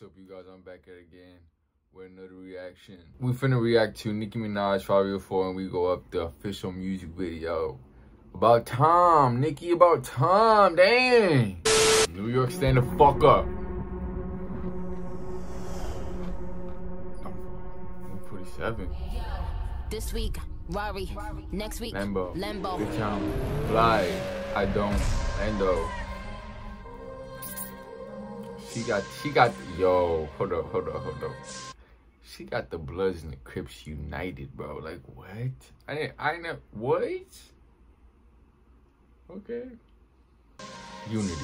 What's up, you guys? I'm back at it again with another reaction. We finna react to Nicki Minaj 504 and we go up the official music video. About time, Nicki, about time, dang. New York, stand the fuck up. 147. This week, Rari. Next week, Lambo. Lambo. Town. Fly. I don't. Lando. She got, yo, hold up. She got the Bloods and the Crips united, bro. Like, what? I didn't, what? Okay. Unity.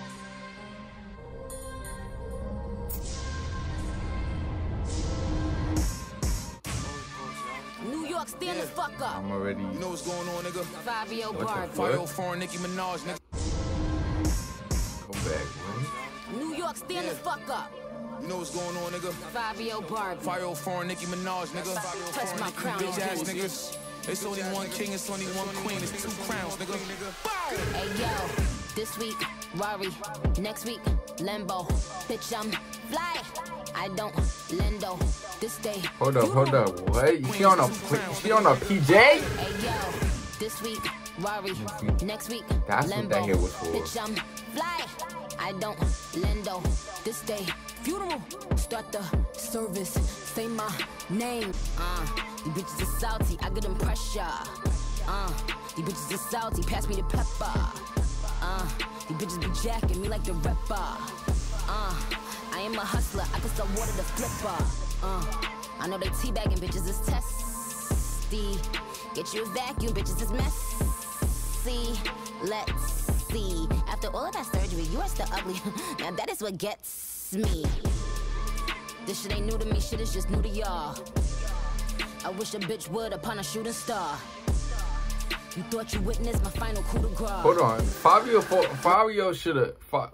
New York, stand the fuck up. I'm already. You know what's going on, nigga? 5-0 bar. 504 Nicki Minaj, nigga. Come back, what? New York, stand the fuck up. You know what's going on, nigga? 5-0 bar. 504 Nicki Minaj, nigga. Touch my crown, Bitch ass niggas. It's only one king, it's only one queen, it's two crowns, nigga. Hey yo, this week, Rari. Next week, Lambo. Bitch, I'm fly. I don't lendo. This day. Hold up. What? She on a PJ? Hey yo, this week, Rari. Next week, That's Lambo. what that here was for. Bitch, I'm fly. I don't lendo. This day, funeral. Start the service. Say my name. You bitches are salty. I get them pressure. You bitches are salty. Pass me the pepper. You bitches be jacking me like the rapper. I am a hustler. I can sell water to flipper. I know they teabagging bitches is testy. Get you a vacuum, bitches is messy. Let's see. After all of that surgery, you are still ugly. Now that is what gets me. This shit ain't new to me. Shit is just new to y'all. I wish a bitch would upon a shooting star. You thought you witnessed my final coup de grace. Hold on. Fabio should have.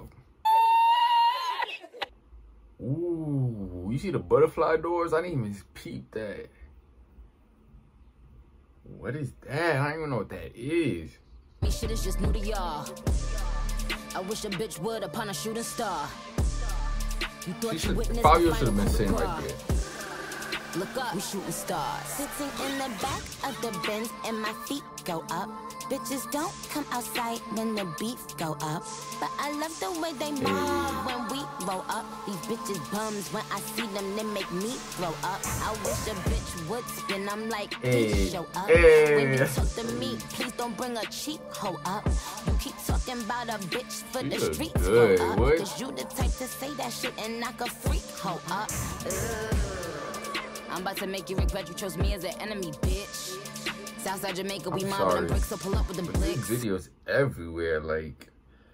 Ooh, you see the butterfly doors? I didn't even peep that. What is that? I don't even know what that is. Me shit is just new to y'all. I wish a bitch would upon a shooting star. You thought you witnessed Fabio my should have been sitting right there. Look up, we shooting stars. Sitting in the back of the Benz and my feet go up. Bitches don't come outside when the beats go up. But I love the way they move when we roll up. These bitches bums, when I see them, they make me throw up. I wish a bitch would spin, I'm like, please show up. When you talk to me, please don't bring a cheap hoe up. You keep talking about a bitch for the streets go up. Cause you the type to say that shit and knock a freak hoe up. I'm about to make you regret you chose me as an enemy, bitch. Southside Jamaica, we mobbing them bricks, so pull up with them blicks. Videos everywhere, like.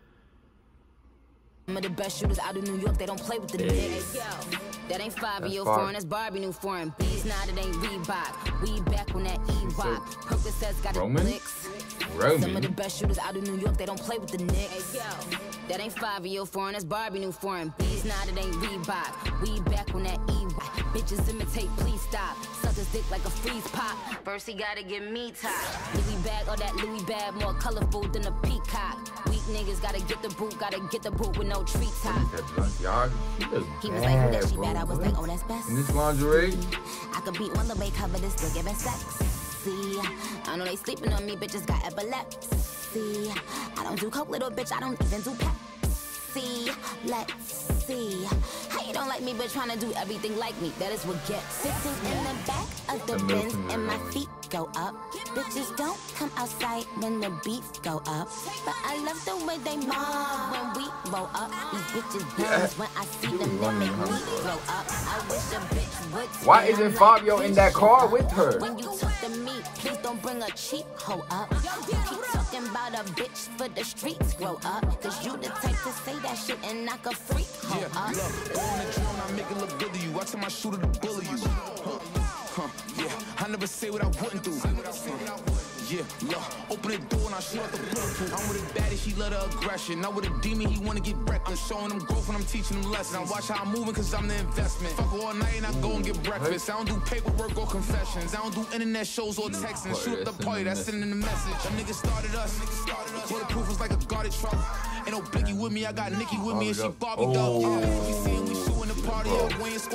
Some of the best shooters out of New York, they don't play with the Knicks. That ain't 5-year foreign, that's Barbie new foreign. Bees now, that ain't Reebok. We back on that E-Rock. Percocets got the blicks. Some of the best shooters out of New York, they don't play with the Knicks. That ain't 5-year foreign, that's Barbie new foreign. Bees now, that ain't Reebok. We back on that E-Rock. Bitches imitate, please stop. Suck his dick like a freeze pop. First he gotta get me top. Louis bag, all that Louis bag, more colorful than a peacock. Weak niggas gotta get the boot with no treetop. He was like, oh, that she bad. I was like, oh, that's best. In this lingerie? I could be on the way cover this still giving sexy. I know they sleeping on me, bitches got epilepsy. I don't do coke, little bitch, I don't even do Pepsi. Let's see. How you don't like me, but trying to do everything like me? That is what gets. Sitting in the back of the Benz and my feet go up. Bitches don't come outside when the beats go up. But I love the way they move when we roll up. These bitches bums, when I see them, they make me throw up. I wish a bitch would. Why isn't Fabio in that car with her? When you talk to me, please don't bring a cheap hoe up. You keep talking about a bitch for the streets grow up. Cause you the type to say that shit and knock a freak hoe up. Look, on the drill, I make it look good to you. I tell my shooter to bully you. Yeah, I never say what I wouldn't do. Yeah, look, open the door and I shoot out the bulletproof. I'm with a baddie, she love the aggression. Not with a demon, he wanna get wrecked. I'm showing them growth and I'm teaching them lessons. I watch how I'm moving cause I'm the investment. Fuck all night and I go and get breakfast. I don't do paperwork or confessions. I don't do internet shows or texting. Shoot up the party, that's sending the message. Them niggas started us. Bulletproof was like a guarded truck. Ain't no Biggie with me, I got Nicki with me and she Barbie doll. We seeing we shooting the party.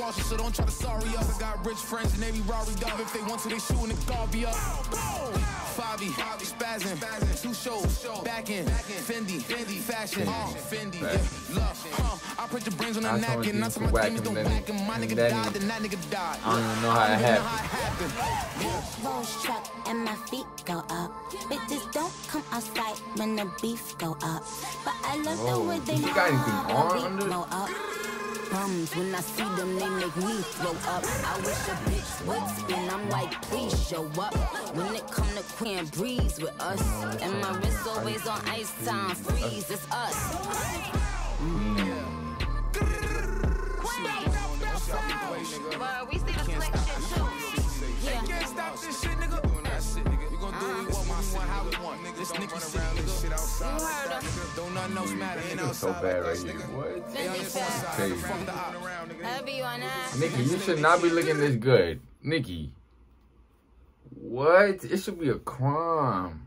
cautious, so don't try to sorry us. I got rich friends and they be Rari dub. If they want to, they shooting the Garvey up. Fabi, spazzing, 2 shows, back in, Fendi, fashion, Fendi, love, I put your brains on a napkin, not to my demons don't back him. My nigga died, then that nigga died. I don't even know how it happened. Rolls truck and my feet go up. Bitches don't come outside when the beef go up. But I love the way they you got anything on under? go up. Bums, when I see them, they make me throw up. I wish a bitch would spin, I'm like, please show up. When it come to Queen Breeze with us, and my wrist always on ice time, freeze, it's us. Well, we see the slick shit too. Yeah. Can't stop this shit, nigga. Doing that shit, nigga. You gon' do what we want, how we want, nigga. This nigga around this shit outside. You heard him. Don't nothing else matter. Ain't It's so outside bad like right this, here. nigga. What? Fendi fat. Crazy. Fuck the op. Heavy on that. Nikki, you should not be looking this good. Nikki. What? It should be a crime.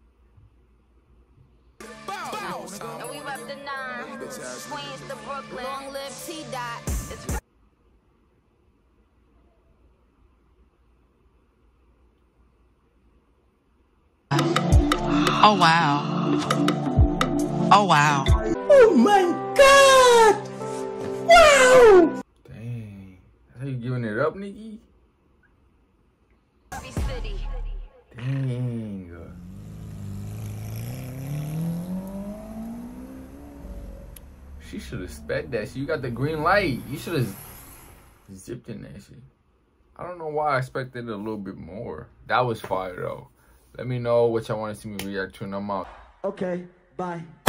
And we rep the 9, Queens to Brooklyn. Long live T-Dot. It's Oh, wow. Oh, wow. Oh my God! Wow! Dang. How you giving it up, Nikki? City. Dang. She should have sped that shit. You got the green light. You should have zipped in that shit. I don't know why I expected a little bit more. That was fire, though. Let me know what y'all want to see me react to, and I'm out. Okay, bye.